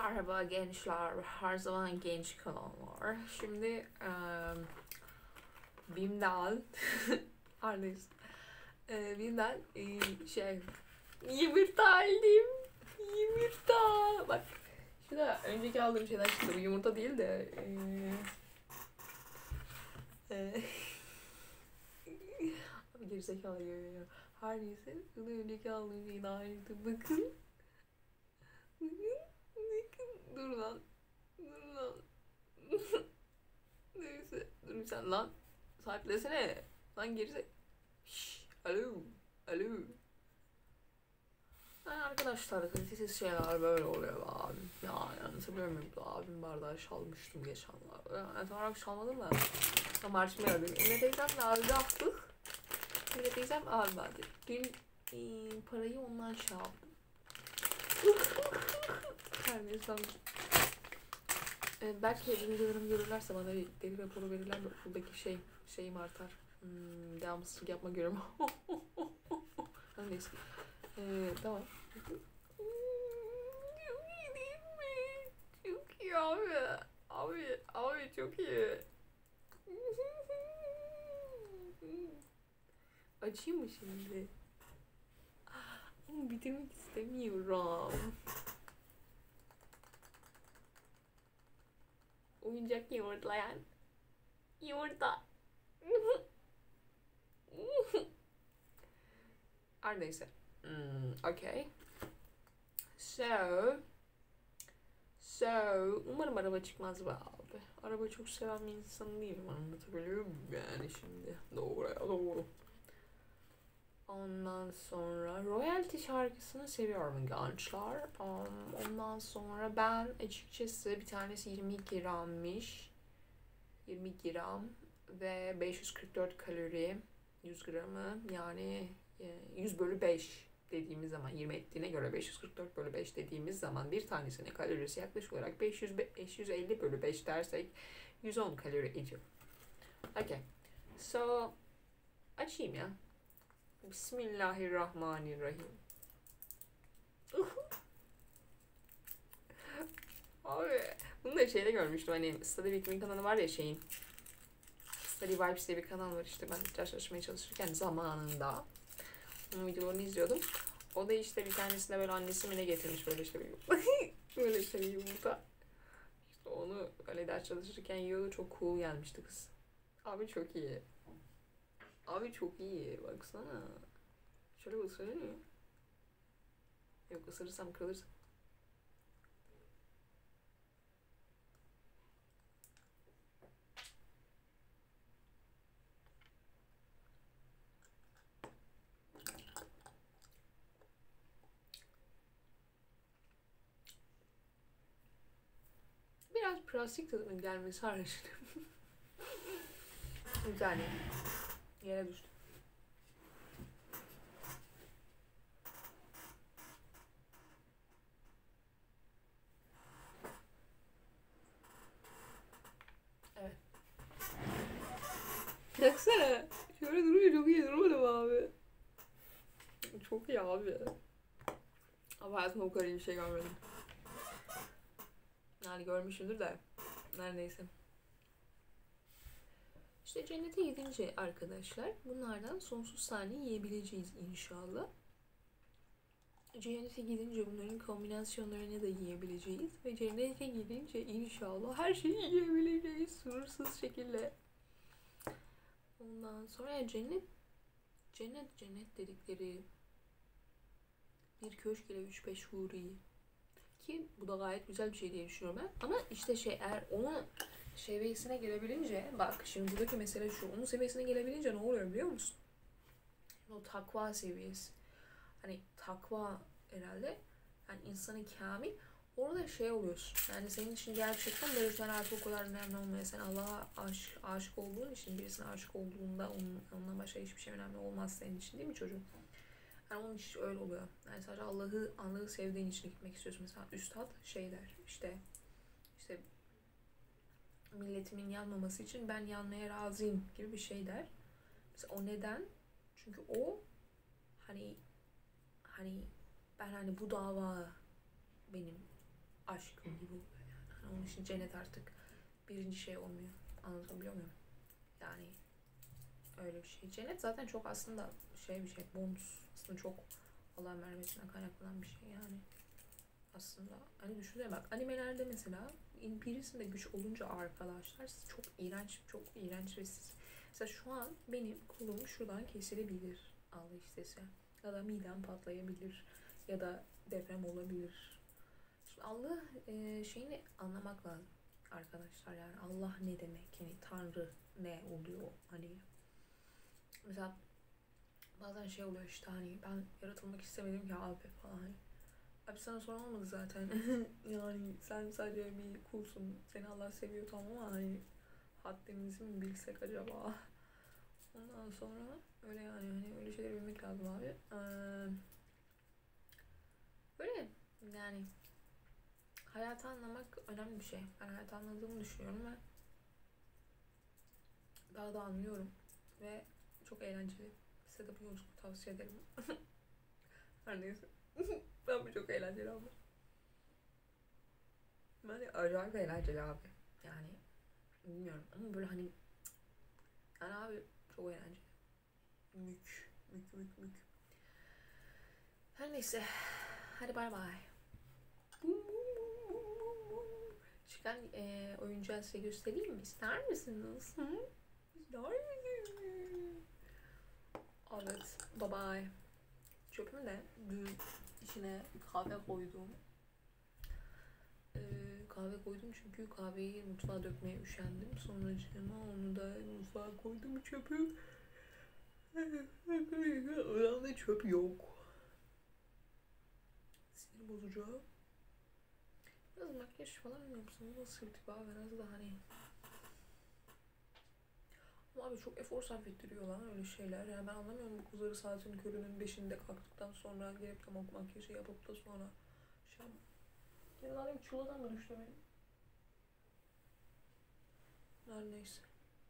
Merhaba gençler, her zaman genç kalanlar. Şimdi BİM'den, neredeyse, BİM'den yumurta aldım. Yumurta. Bak, şurada önceki aldığım şeyden çıktı. Bu yumurta değil de abi gerizekalı ya. Her neyse, şurada önceki aldığım şeyden ayrıydı. Bakın. Bakın. Dur lan. Dur lan. Neyse. Dur sen lan. Sahiplesene. Lan gerisi. Şşş. Alo. Alo. Yani arkadaşlar kalitesiz şeyler böyle oluyor be abim. Yani anlatabiliyor muyum? Abim bardağı çalmıştım geçenlerde. Yani tam olarak çalmadım da. Marşımı aradım. Emine teyzemle abi yaptık. Emine teyzem almadı. Dün parayı ondan çaldım. Her neyse. Belki videolarımı görürlerse bana bir deli raporu verirler de okuldaki şeyim artar. Devamsızlık yapma görevim. Her neyse. Tamam. Çok iyi değil mi? Çok iyi abi. Abi çok iyi. Açayım mı şimdi? Ama bitirmek istemiyorum. Oyuncak yumurtlayan. Yumurta. Her neyse. Okay. So, umarım araba çıkmaz be abi. Araba çok seven bir insan değilim, anlatabiliyor muyum yani şimdi? Doğru ya, doğru. Ondan sonra Royalty şarkısını seviyorum gençler. Ondan sonra ben açıkçası bir tanesi 20 grammış. 20 gram ve 544 kalori 100 gramı, yani 100 bölü 5 dediğimiz zaman 20 ettiğine göre 544 bölü 5 dediğimiz zaman bir tanesinin kalorisi yaklaşık olarak 550 bölü 5 dersek 110 kalori ediyor. Okay. So açayım ya. Bismillahirrahmanirrahim. Abi bunu da şeyde görmüştüm, hani Study Week'in kanalı var ya, Study Vibes diye bir kanal var, işte ben ders çalışmaya çalışırken zamanında onun videolarını izliyordum. O da işte bir tanesinde böyle annesi mi ne getirmiş, böyle işte bir böyle işte bir yumurta. İşte onu öyle ders çalışırken yiyordu, çok cool gelmişti kız. Abi çok iyi. Abi çok iyi, baksana. Şöyle ısırır mı? Yok, ısırırsam kırılır. Biraz plastik tadının gelmesi haricinde. Bir tane yere düştü. Evet. Baksana. Şöyle duruyor, çok iyi durmadı mı abi? Çok iyi abi. Ama hayatımda o kadar iyi bir şey görmedim. Yani görmüşümdür de. Neredeyse. İşte cennete gidince arkadaşlar bunlardan sonsuz tane yiyebileceğiz inşallah. Cennete gidince bunların kombinasyonlarını da yiyebileceğiz. Ve cennete gidince inşallah her şeyi yiyebileceğiz sınırsız şekilde. Ondan sonra ya cennet dedikleri bir köşk ile 3-5 huri. Ki bu da gayet güzel bir şey diye düşünüyorum ben. Ama işte eğer onu seviyesine gelebilince, bak şimdi buradaki mesele şu, onun seviyesine gelebilince ne oluyor biliyor musun? O takva seviyesi. Hani takva herhalde, yani insanın kamil, orada oluyorsun. Yani senin için gerçekten böyle, sen artık o kadar önemli olmuyor. Sen Allah'a aşık olduğun için, birisine aşık olduğunda ondan başka hiçbir şey önemli olmaz senin için, değil mi çocuğum? Yani onun için öyle oluyor. Yani sadece Allah'ı sevdiğin için gitmek istiyorsun. Mesela üstad der, işte milletimin yanmaması için ben yanmaya razıyım gibi bir şey der. Mesela o neden? Çünkü o hani ben hani bu dava benim aşkım gibi oluyor yani. Hani onun için cennet artık birinci şey olmuyor. Anlatabiliyor muyum? Yani öyle bir şey. Cennet zaten çok aslında bir şey. Bonus. Aslında çok Allah'ın vermesinden kaynaklanan bir şey yani. Aslında hani düşünsene bak, animelerde mesela birisinde güç olunca arkadaşlar çok iğrenç ve siz mesela şu an benim kolum şuradan kesilebilir, Allah istese, ya da midem patlayabilir ya da deprem olabilir. Şimdi Allah şeyini anlamak lazım arkadaşlar, yani Allah ne demek, yani Tanrı ne oluyor, hani mesela bazen şey oluyor işte, hani ben yaratılmak istemedim ki abi falan, hani abi sana soran olmadı zaten. Yani sen sadece bir kulsun. Seni Allah seviyor tamam ama hani haddimizi mi bilsek acaba? Ondan sonra öyle yani, hani öyle şeyleri bilmek lazım abi. Böyle yani hayatı anlamak önemli bir şey. Ben hayatı anladığımı düşünüyorum ve daha da anlıyorum. Ve çok eğlenceli. Size de bu yolculuğu tavsiye ederim. Her neyse. Ben bu çok eğlenceli abi. Yani acayip eğlenceli abi. Yani bilmiyorum ama böyle hani yani abi çok eğlenceli. Mük. Her neyse. Hadi bay bay. Çıkan oyuncağı size göstereyim mi? İster misiniz? Hı? İster misiniz? Evet. Bye bye. Çöpüm de dün içine kahve koydum. Kahve koydum çünkü kahveyi mutfağa dökmeye üşendim. Sonracığıma onu da mutfağa koydum çöpü. Odamda çöp yok. Sinir bozucu. Biraz makyaj falan yapsam nasıl bir tip abi, biraz da hani. Ama abi çok efor sarf ettiriyor lan öyle şeyler. Yani ben anlamıyorum bu kızları saatin körünün 5'inde kalktıktan sonra gelip de makyajı yapıp da sonra şey yapma. Ya da benim çuladan mı düştü benim? Her neyse.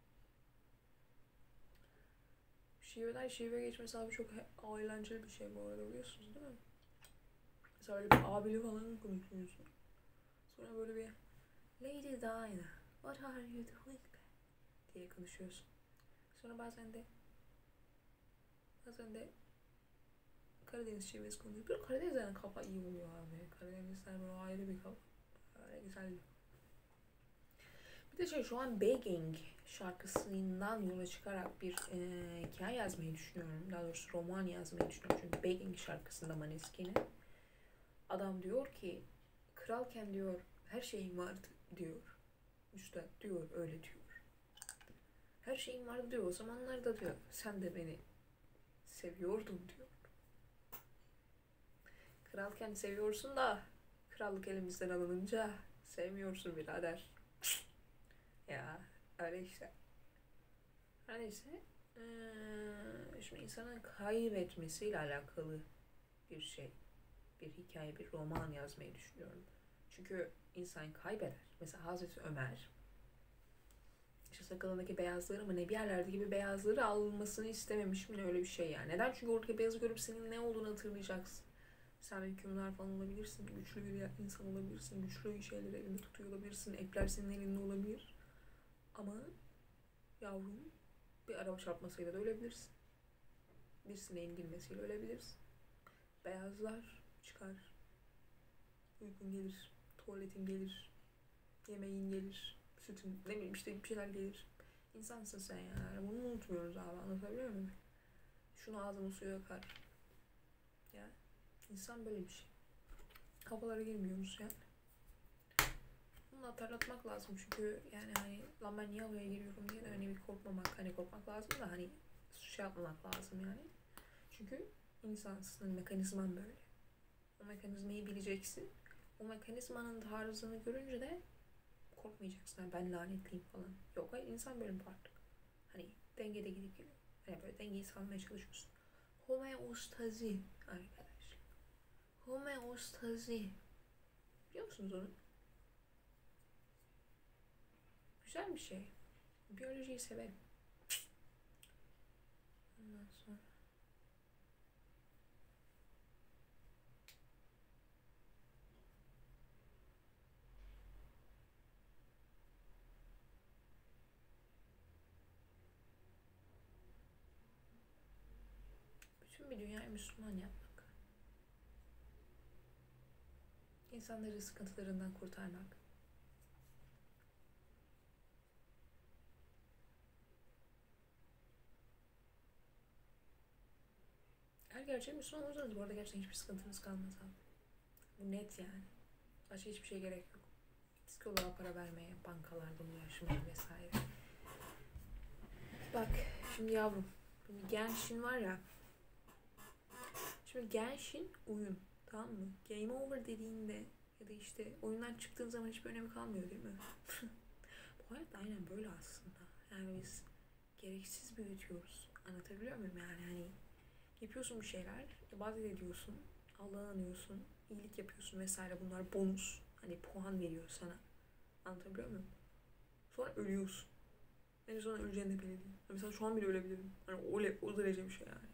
Şiveden şive geçmesi abi çok eğlenceli bir şey bu arada, biliyorsunuz değil mi? Mesela öyle bir abili falan konuşuyorsun. Sonra böyle bir Lady Diana, what are you doing diye konuşuyorsun. Sonra bazen de Karadeniz şivesi konuşuyor. Bir Karadeniz'den kafa iyi oluyor abi. Karadenizler böyle ayrı bir kafa. Öyle güzel. Bir de şu an Begging şarkısından yola çıkarak bir hikaye yazmayı düşünüyorum. Daha doğrusu roman yazmayı düşünüyorum. Çünkü Begging şarkısında Maneskin'e adam diyor ki kralken diyor her şeyim vardı diyor. Üstad diyor öyle diyor. Her şeyim vardı diyor. O zamanlarda diyor sen de beni seviyordun diyor. Kralken seviyorsun da krallık elimizden alınınca sevmiyorsun birader. Ya öyle işte. Her neyse. Şimdi insanın kaybetmesiyle alakalı bir şey. Bir hikaye, bir roman yazmayı düşünüyorum. Çünkü insan kaybeder. Mesela Hazreti Ömer işte sakalındaki beyazları mı ne, bir yerlerde gibi beyazları alınmasını istememiş mi, öyle bir şey yani. Neden? Çünkü oradaki beyazı görüp senin ne olduğunu hatırlayacaksın. Sen bir hükümdar falan olabilirsin, güçlü bir insan olabilirsin, güçlü şeyleri elinde tutuyor olabilirsin, epler senin elinde olabilir. Ama yavrum bir araba çarpmasıyla da ölebilirsin. Bir sineğin girmesiyle ölebilirsin. Beyazlar çıkar. Uykun gelir, tuvaletin gelir, yemeğin gelir, sütün, ne bileyim işte bir şeyler gelir. İnsansın sen yani. Bunu unutmuyoruz abi, anlatabiliyor muyum? Şunu ağzımın suyu akar. Yani insan böyle bir şey. Kafalara girmiyoruz yani. Bunu hatırlatmak lazım çünkü yani hani lan ben niye havaya giriyorum diye de hani bir korkmamak, hani korkmak lazım da hani şey yapmamak lazım yani. Çünkü insansın, mekanizman böyle. O mekanizmayı bileceksin. O mekanizmanın tarzını görünce de korkmayacaksın. Yani ben lanetliyim falan. Yok, hayır, insan böyle artık. Hani dengede gidip geliyor. Hani böyle dengeyi sağlamaya çalışıyorsun. Homeostazi arkadaşlar. Homeostazi. Biliyor musunuz onu? Güzel bir şey. Biyolojiyi severim. Ondan sonra Müslüman yapmak. İnsanları sıkıntılarından kurtarmak. Her gerçek Müslüman olursanız bu arada gerçekten hiçbir sıkıntınız kalmaz abi. Bu net yani. Başka hiçbir şey gerek yok. Psikoloğa para vermeye, bankalarda uğraşmaya vesaire. Bak şimdi yavrum. Şimdi Genshin var ya. Şimdi Genshin oyun. Tamam mı? Game over dediğinde ya da işte oyundan çıktığın zaman hiçbir önemi kalmıyor değil mi? Bu hayat da aynen böyle aslında. Yani biz gereksiz büyütüyoruz. Anlatabiliyor muyum yani? Hani yapıyorsun bir şeyler, ibadet ediyorsun, Allah'a anıyorsun, iyilik yapıyorsun vesaire, bunlar bonus. Hani puan veriyor sana. Anlatabiliyor muyum? Sonra ölüyorsun. En son öleceğin de belli değil. Mesela şu an bile ölebilirim. Hani o derece bir şey yani.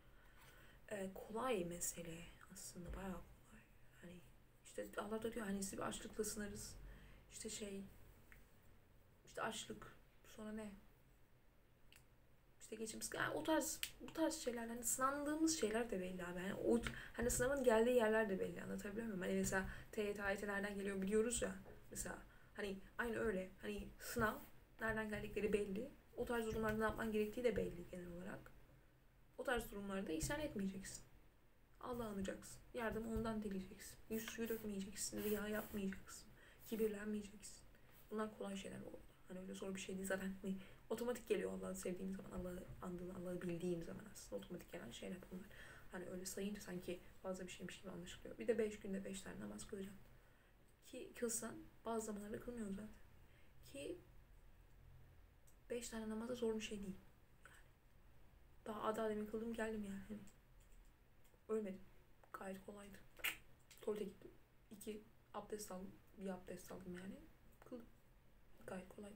Kolay mesele aslında, bayağı kolay. Hani işte Allah da diyor hani sizi bir açlıkla sınarız. İşte işte açlık, sonra ne? İşte geçim sıkıntı. Yani bu tarz şeyler, hani sınandığımız şeyler de belli abi. Yani hani sınavın geldiği yerler de belli. Anlatabiliyor muyum? Hani mesela TYT, AYT nereden geliyor biliyoruz ya. Mesela hani aynı öyle. Hani sınav nereden geldikleri belli. O tarz durumlarda ne yapman gerektiği de belli genel olarak. O tarz durumlarda isyan etmeyeceksin. Allah'ı anacaksın. Yardım ondan dileyeceksin. Yüz suyu dökmeyeceksin. Riya yapmayacaksın. Kibirlenmeyeceksin. Bunlar kolay şeyler oldu. Hani öyle zor bir şey değil zaten. Hani otomatik geliyor Allah'ı sevdiğin zaman, Allah'ı andığın, Allah'ı bildiğin zaman aslında otomatik gelen şeyler bunlar. Hani öyle sayınca sanki fazla bir şeymiş gibi anlaşılıyor. Bir de 5 günde 5 tane namaz kılacaksın. Ki kılsan bazı zamanlarda kılmıyorsun zaten. Ki 5 tane namaz da zor bir şey değil. Daha adalemi kıldım geldim yani. Hani ölmedim. Gayet kolaydı. Tuvalete gittim. 2 abdest aldım. Bir abdest aldım yani. Kıldım. Gayet kolaydı.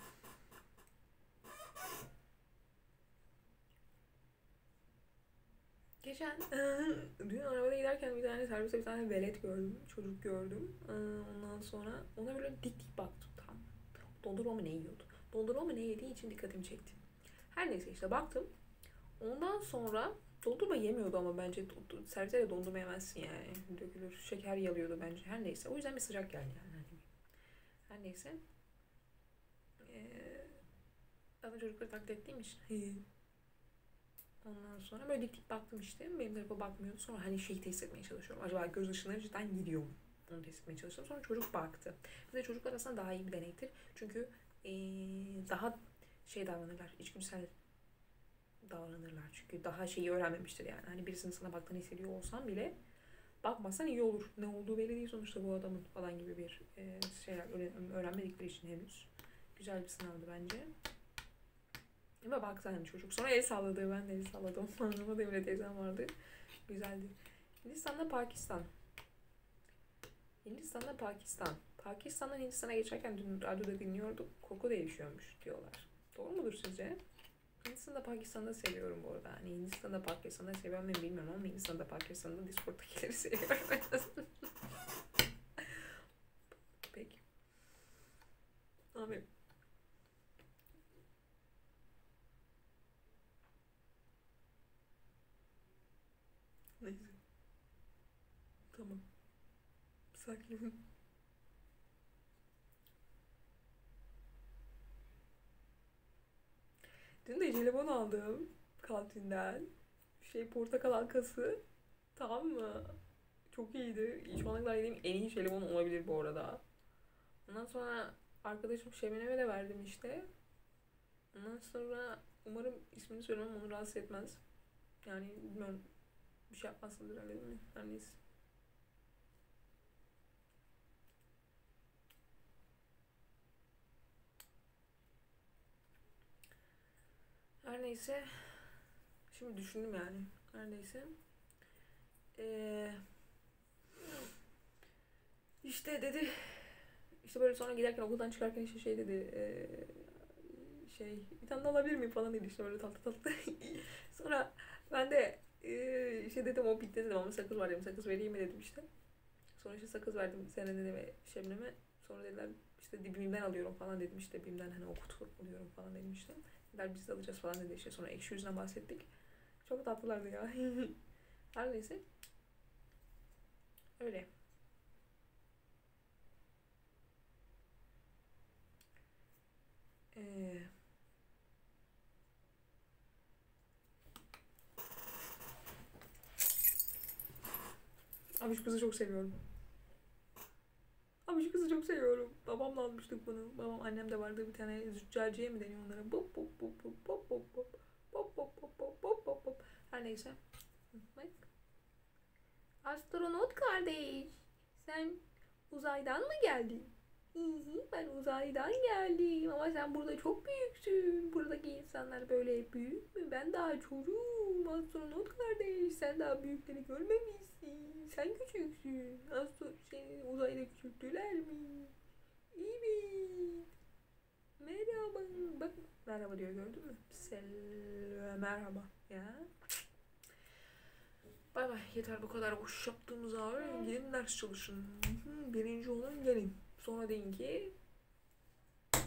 Geçen dün arabada giderken bir tane serviste bir tane velet gördüm. Çocuk gördüm. Ondan sonra ona böyle dik dik baktım tam. Dondurma mı ne yiyordu? Dondurma mı ne yediği için dikkatimi çekti. Her neyse işte baktım. Ondan sonra dondurma yemiyordu ama bence servise de dondurma yemezsin yani. Dökülür. Şeker yalıyordu bence. Her neyse. O yüzden bir sıcak geldi yani. Her neyse. Zaten çocukları taklit ettiğim için. Ondan sonra böyle dik dik baktım işte. Benim tarafa bakmıyordu. Sonra hani şeyi test etmeye çalışıyorum. Acaba göz ışınları cidden gidiyor mu? Onu test etmeye çalıştım. Sonra çocuk baktı. Bir de çocuklar aslında daha iyi bir denektir. Çünkü daha şey davranırlar. İçgüdüsel davranırlar. Çünkü daha şeyi öğrenmemiştir yani. Hani birisinin sana baktığını hissediyor olsan bile bakmazsan iyi olur. Ne olduğu belli değil sonuçta bu adamın falan gibi bir şeyler öğrenmedikleri için henüz. Güzel bir sınavdı bence. Ama baktı hani çocuk. Sonra el salladı. Ben de el salladım. Anlamadı, Emre teyzem vardı. Güzeldi. Hindistan'da Pakistan. Hindistan'da Pakistan. Pakistan'dan Hindistan'a geçerken dün radyoda dinliyorduk. Koku değişiyormuş diyorlar. Doğru mudur sizce? Hindistan'da Pakistan'da seviyorum bu arada. Hani Hindistan'da Pakistan'da seviyorum ben bilmiyorum ama Hindistan'da Pakistan'da Discord'dakileri seviyorum en azından. Peki. Abi. Neyse. Tamam. Sakin. Dün de jelibon aldım kantinden. Portakal halkası. Tamam mı? Çok iyiydi. Şu ana kadar yediğim en iyi jelibon olabilir bu arada. Ondan sonra arkadaşım Şemineme de verdim işte. Ondan sonra umarım ismini söylemem onu rahatsız etmez. Yani bilmiyorum, bir şey yapmazsındır öyle değil mi? Her neyse. Her neyse. Şimdi düşündüm yani. Her neyse. Ee, işte dedi. İşte böyle sonra giderken okuldan çıkarken işte şey dedi. Bir tane daha alabilir miyim falan dedi işte böyle tatlı tatlı. Sonra ben de işte dedim o bitti dedim ama sakız var dedim. Sakız vereyim mi dedim işte. Sonra işte sakız verdim Seren'e ve Şebnem'e. Sonra dediler işte BİM'den alıyorum falan dedim işte BİM'den hani okut alıyorum falan dedim işte. Dediler biz de alacağız falan dedi işte. Sonra ekşi yüzünden bahsettik. Çok tatlılardı ya. Her neyse. Öyle. Abi şu kızı çok seviyorum. Abi şu kızı çok seviyorum. Babamla almıştık bunu. Babam, annem de vardı bir tane, züccaciye mi deniyor onlara? Bop bop bop bop bop bop bop. Bop bop bop bop bop bop bop. Her neyse. Bak. Astronot kardeş. Sen uzaydan mı geldin? Ben uzaydan geldim ama sen burada çok büyüksün. Buradaki insanlar böyle büyük mü? Ben daha çocuğum. Astronot kardeş, sen daha büyükleri görmemişsin. Sen küçüksün. Seni uzayda küçülttüler mi? Evet. Merhaba. Bak, merhaba diyor, gördün mü? Merhaba ya. Bay bay. Yeter bu kadar boş yaptığımız abi. Gidin ders çalışın. Birinci olun gelin. Sonra deyin ki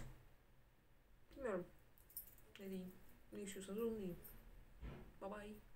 bilmiyorum. Ne diyeyim? Ne istiyorsanız onu diyeyim. Bye bye.